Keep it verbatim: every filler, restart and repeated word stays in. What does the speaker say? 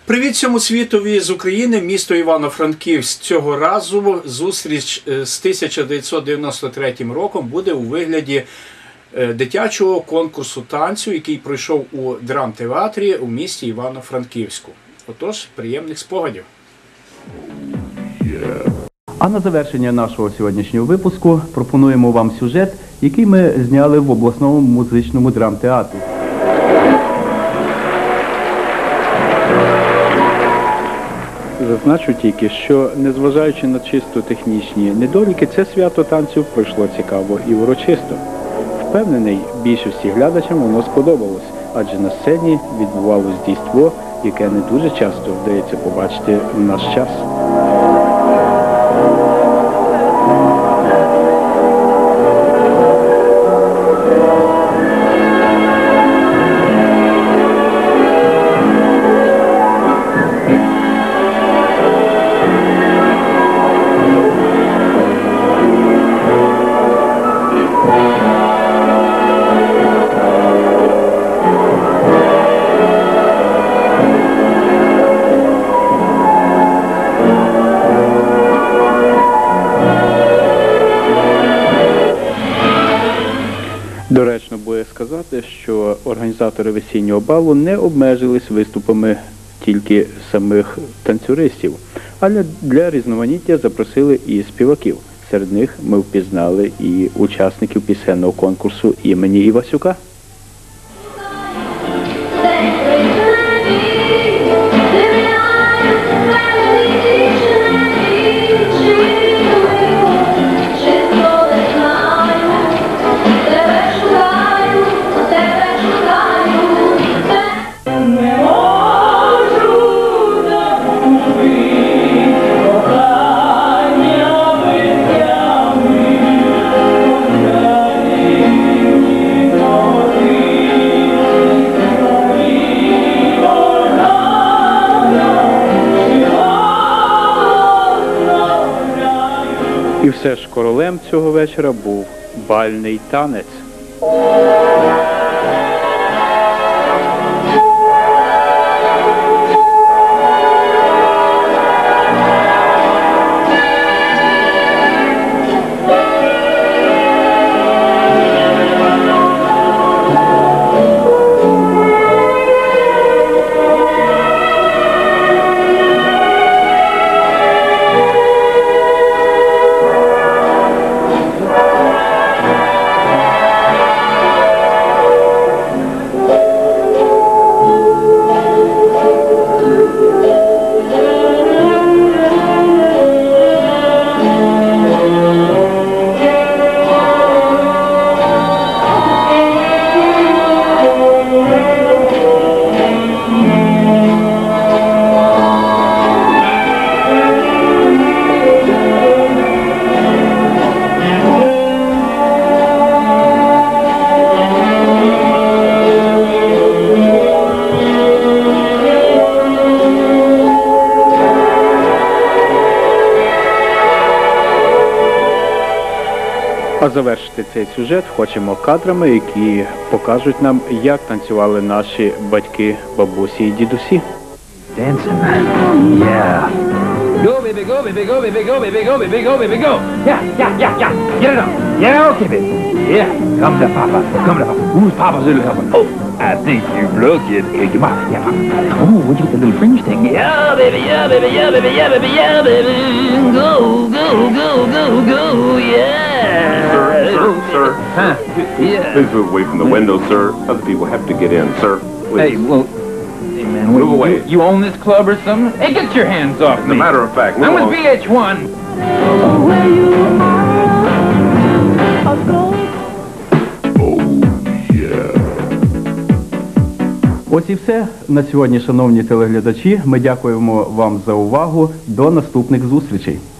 Привіт всьому світові з України, місто Івано-Франківськ. Цього разу зустріч з тисяча дев'ятсот дев'яносто третім роком буде у вигляді дитячого конкурсу танцю, який пройшов у драмтеатрі у місті Івано-Франківську. Отож, приємних спогадів. А на завершення нашого сьогоднішнього випуску пропонуємо вам сюжет, який ми зняли в обласному музичному драмтеатрі. Зазначу тільки, що незважаючи на чисто технічні недоліки, це свято танцю пройшло цікаво і урочисто. Впевнений, більшості глядачам воно сподобалось, адже на сцені відбувалось дійство, яке не дуже часто вдається побачити в наш час. Доречно буде сказати, що організатори весіннього балу не обмежились виступами тільки самих танцюристів, але для різноманіття запросили і співаків. Серед них ми впізнали і учасників пісенного конкурсу імені Івасюка. І все ж королем цього вечора був бальний танець. А завершити цей сюжет хочемо кадрами, які покажуть нам, як танцювали наші батьки, бабусі і дідусі. Dancing. Yeah. Go, baby, go, baby, go, baby, go, baby, go, baby, go, baby, go. Yeah, yeah, yeah, yeah. Get it up. Yeah, okay, baby. Yeah. Come to Papa. Come to Papa. Who's Papa's little helper? Oh, I think you blow, kid. Here, come on. Yeah, Papa. Oh, where'd you get the little fringe thing? Yeah, baby, yeah, baby, yeah, baby, yeah, baby, yeah, baby. Go, go, go, go, go, yeah. Sir, sir, sir. Huh? Yeah. Please move away from the window, sir. Other people have to get in, sir. Please. Hey, well, hey, man, what, Move away. You, you own this club or something? Hey, get your hands off As me. a matter of fact, move I'm with on. V H one. Ось і все на сьогодні, шановні телеглядачі. Ми дякуємо вам за увагу. До наступних зустрічей.